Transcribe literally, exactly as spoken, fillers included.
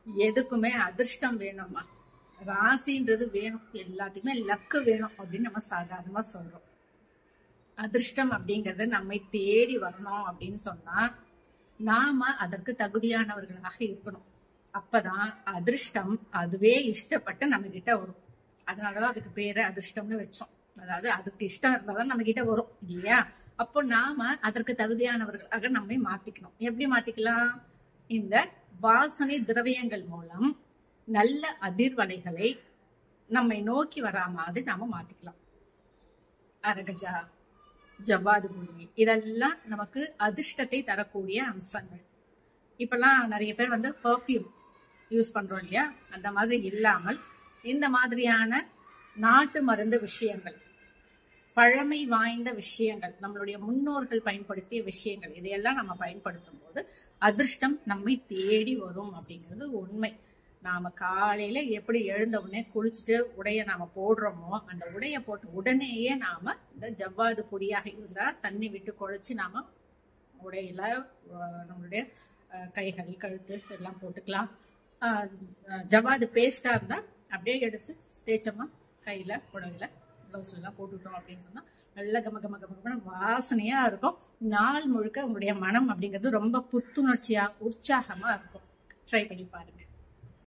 எதுக்குமே அதிர்ஷ்டம் வேணும்மா, ராசின்றது வேணும், எல்லாத்துக்குமே லக்கு வேணும் அப்படின்னு நம்ம சாதாரணமா சொல்றோம். அதிர்ஷ்டம் அப்படிங்கறது நம்மை தேடி வரணும் அப்படின்னு சொன்னா நாம அதற்கு தகுதியானவர்களாக இருக்கணும். அப்பதான் அதிர்ஷ்டம் அதுவே இஷ்டப்பட்டு நம்ம கிட்ட வரும். அதனாலதான் அதுக்கு பேரு அதிர்ஷ்டம்னு வச்சோம். அதாவது அதுக்கு இஷ்டம் இருந்தாதான் நம்ம கிட்ட வரும் இல்லையா? அப்போ நாம அதற்கு தகுதியானவர்களாக நம்மை மாத்திக்கணும். எப்படி மாத்திக்கலாம்? இந்த வாசனை திரவியங்கள் மூலம் நல்ல அதிர்வலைகளை நம்மை நோக்கி வரா மாதிரி நாம மாத்திக்கலாம். அரகஜா, ஜவ்வாது பூமி, இதெல்லாம் நமக்கு அதிர்ஷ்டத்தை தரக்கூடிய அம்சங்கள். இப்பெல்லாம் நிறைய பேர் வந்து பெர்ஃப்யூம் யூஸ் பண்றோம் இல்லையா? அந்த மாதிரி இல்லாமல் இந்த மாதிரியான நாட்டு மருந்து விஷயங்கள், பழமை வாய்ந்த விஷயங்கள், நம்மளுடைய முன்னோர்கள் பயன்படுத்திய விஷயங்கள், இதையெல்லாம் நம்ம பயன்படுத்தும் போது அதிர்ஷ்டம் நம்மை தேடி வரும் அப்படிங்கிறது உண்மை. நாம காலையில எப்படி எழுந்த உடனே குளிச்சுட்டு உடைய நாம போடுறோமோ, அந்த உடைய போட்ட உடனேயே நாம இந்த ஜவ்வாது பொடியாக இருந்தா தண்ணி விட்டு குழைச்சு நாம உடையில நம்மளுடைய கைகள், கழுத்து எல்லாம் போட்டுக்கலாம். ஜவ்வாது பேஸ்டா இருந்தா அப்படியே எடுத்து தேய்ச்சோமா கையில, உடம்புல, பிளவுஸ்ல எல்லாம் போட்டுட்டோம் அப்படின்னு சொன்னா நல்ல கம கம கம கம வாசனையா இருக்கும். நாள் முழுக்க உங்களுடைய மனம் அப்படிங்கிறது ரொம்ப புத்துணர்ச்சியா உற்சாகமா இருக்கும். ட்ரை பண்ணி பாருங்க.